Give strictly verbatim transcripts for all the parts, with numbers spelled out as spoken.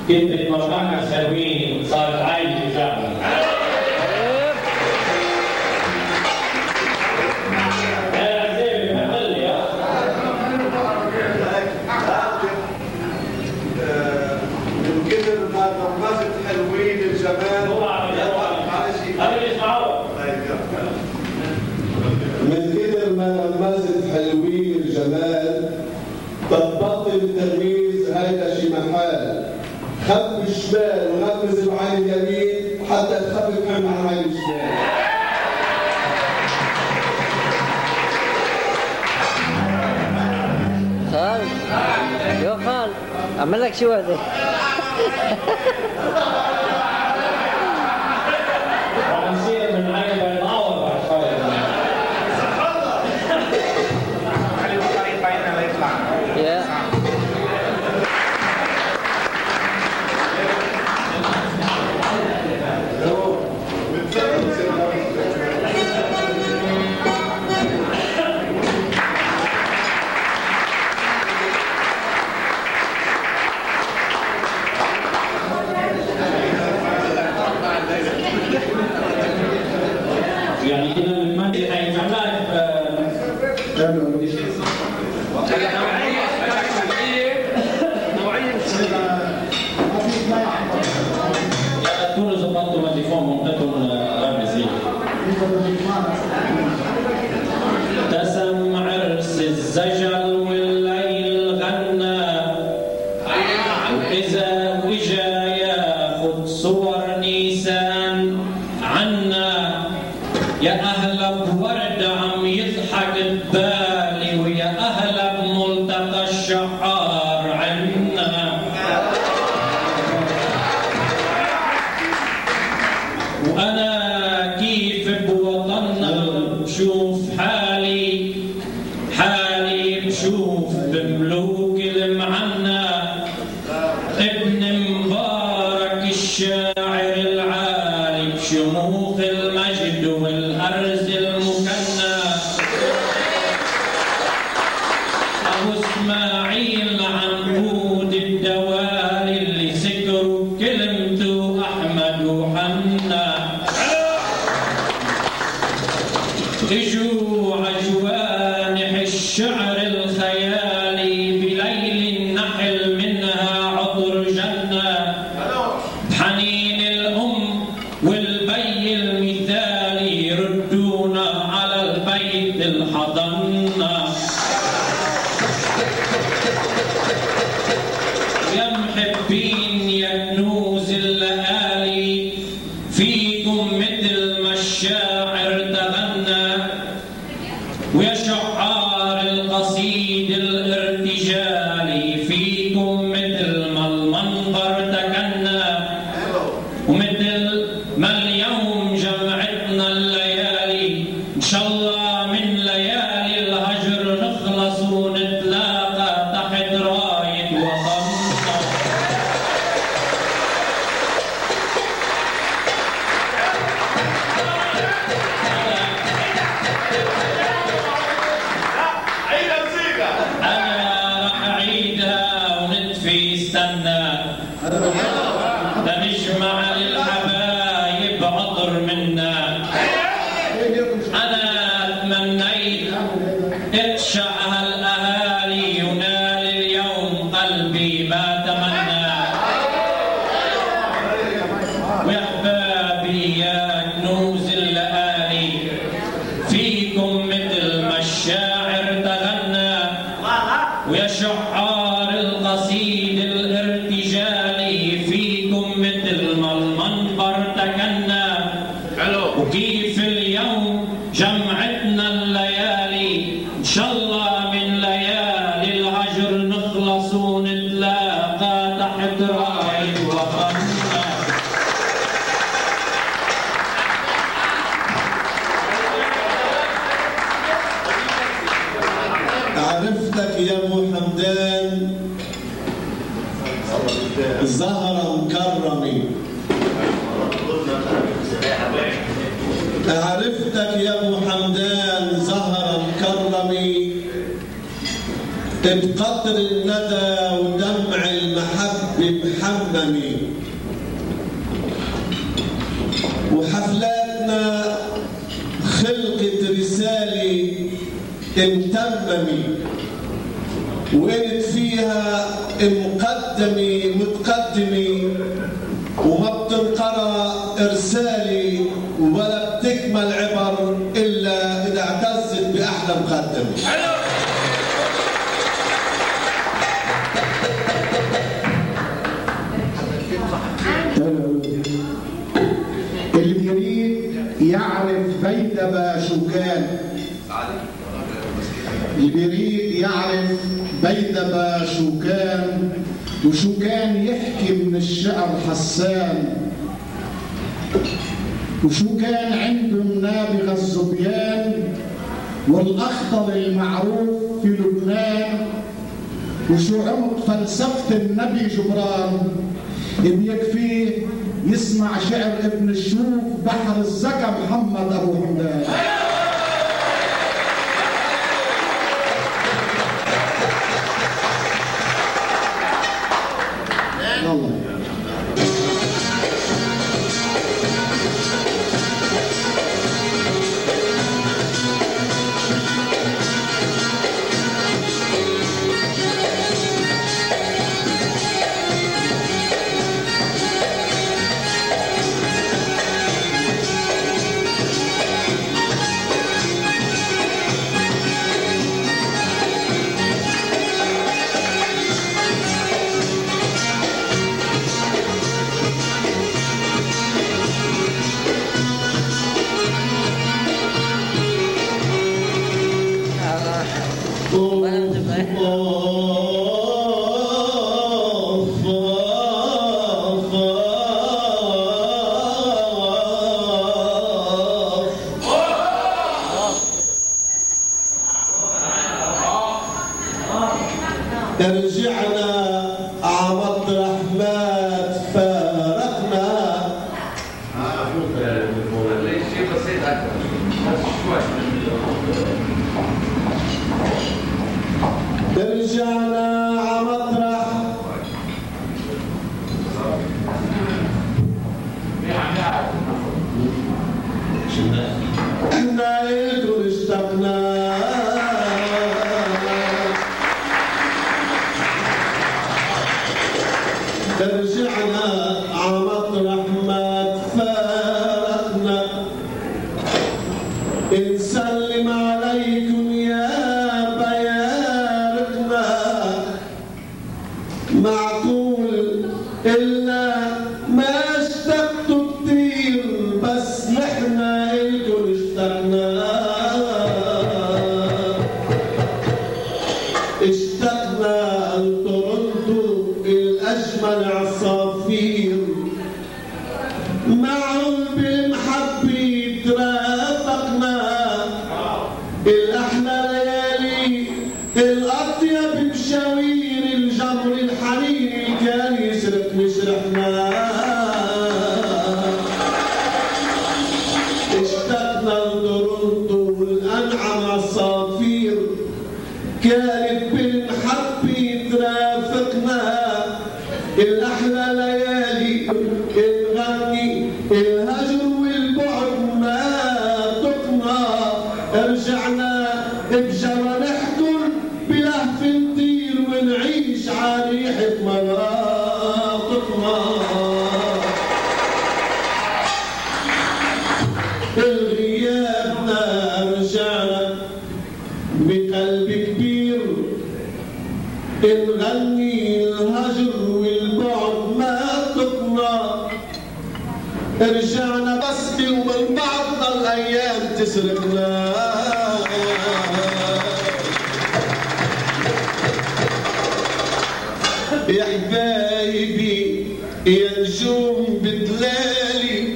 كلمة مرحبا سلوين صارت عايشة فعلا. من كتر ما غمزت حلوين الجمال تبطل التغميز هيدا شي محال. خف الشمال وغمز بعين اليمين حتى تخفف عن عين الشمال. خال يا خال اعمل لك شي وحده. ونصير من عين بيناور بعد شوي. خلي الطريق بيننا يطلع. يا يعني كده من المادة هينفعلها تكونوا ظبطتوا مديفون منطقتهم رمزي. تسم عرس الزجل والليل غنى وإذا وجا ياخد صور نيسان عنا يا أهلا بورد عم يضحك ببالي ويا أهلا بملتقى الشعار عنا وأنا كيف بوطننا بشوف حالي حالي بشوف بملوك المعنى ابن مبارك الشاعر العالي بشموخ المجد والأرز المكنى أبو إسماعيل عنقود الدوالي اللي سكروا كلمته أحمد وحنا اجوا عجوانح الشعر الخيالي بليل النحل منها عطر جنة بحنين الأم والبي المثالي يردونا على البيت الحضنة يا محبين يا كنوز الليالي فيكم مثل ما الشاعر تغنى ويا شعار القصيد الارتجالي فيكم مثل ما المنبر تكنى ومثل ما اليوم جمعتنا الليالي ان شاء الله من ليالي الهجر نخلص ونتلاقى تحت راية وطننا. أنا رح أعيدها ونطفي استنى لنجمع للحبايب عطر منا. أنا تمنيت اتشع هالأهالي ينال اليوم قلبي ما تمنى. ويا أحبابي يا كنوز الليالي فيكم مثل ما الشاعر تغنى ويا شعار القصيد الارتجالي فيكم مثل ما المنبر تكنى. وكيف اليوم جمعتنا الليالي ان شاء الله من ليالي الهجر نخلص ونتلاقى تحت راية وطننا. عرفتك يا ابو حمدان زهرة مكرمة. عرفتك يا ابو حمدان زهرة مكرمة بقطر الندى ودمع المحبة محمد متممة، وحفلاتنا خلقت رسالة متممة وقلت فيها مقدمة متقدمة، وما بتنقرأ رسالة ولا بتكمل عبر إلا إذا اعتزت بأحلى مقدمة. اللي يريد يعرف بيدبا شو كان، اللي بيريد يعرف بيدبا شو كان وشو كان يحكي من الشعر حسان، وشو كان عنده النابغة الزبيان والأخضر المعروف في لبنان، وشو عمق فلسفة النبي جبران. بيكفيه يسمع شعر ابن الشوف بحر الزكا محمد أبو حمدان. يلا رجعنا عمطرح ما تفارقنا. رجعنا عمطرح احنا الكل اشتقنا. رجعنا عمطرح ما تفارقنا. نسلم عليكم يا بيارقنا. معقول إلا ما اشتقتوا كتير، بس نحنا الكل اشتقنا. اشتقنا لتورنتو الأجمل عصافير، معهم بالمحبة ترافقنا. الأحلى ليالي الأطيب بشاوير الجمر الحنين كان يسرق مشرحنا. اشتقنا لتورنتو الأنعم عصافير، كانت بالمحبة ترافقنا. الأحلى ليالي نغني الهجر والبعد ما تقنا. رجعنا بجوانحكم بلهف نطير ونعيش عريحة مناطقنا. الغيابنا رجعنا بقلب كبير، نغني الهجر والبعد ما تقنا. رجعنا بسمي ومن بعضنا الايام تسرقنا. يا حبايبي يا نجوم بدلالي،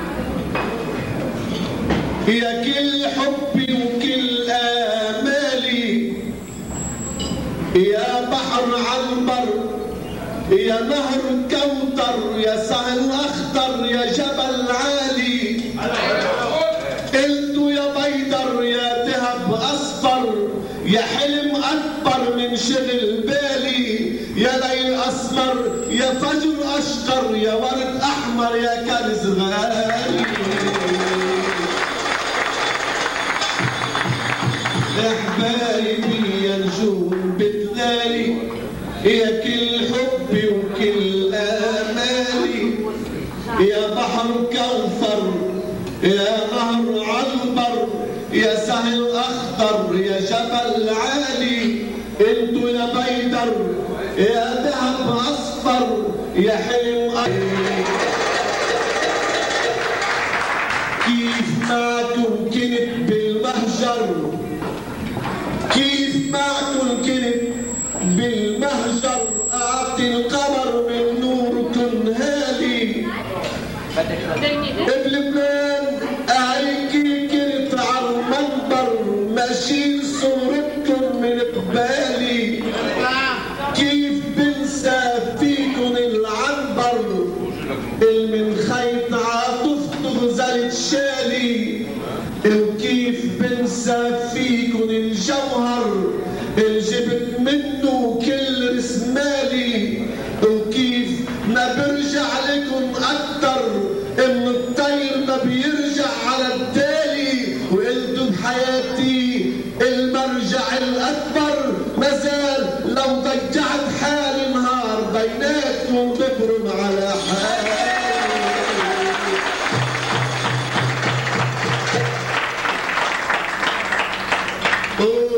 يا كل حبي وكل آمالي، يا بحر عنبر يا نهر كوثر، يا سهل أخضر يا جبل عالي. قلتوا يا بيدر يا ذهب أصفر، يا حلم أكبر من شغل بالي، يا ليل أسمر يا فجر أشقر يا ورد أحمر يا كنز غالي يا حبايبي يا نجوم بتلالي يا كل حبي وكل آمالي يا بحر كوثر يا نهر عنبر يا سهل أخضر يا جبل عالي انتو يا بيدر يا ذهب أصفر يا حلم كيف معكم كنت بالمهجر كيف معكم كنت بالمهجر أعطي القمر من نوركم هادي بلبنان أعيكي كنت على المنبر ماشيين صورتكم من قبالي كيف بنسى فيكم العنبر المن خيط عاطفته زلت شالي وكيف بنسى فيكم الجوهر اللي جبت منه كل رسمالي وكيف ما برجع لكم أكتر إن الطير ما بيرجع على التالي وقلتوا بحياتي المرجع الأكبر مازال لو ضيعت حالي نهار بيناتكم ببرم على حالي Oh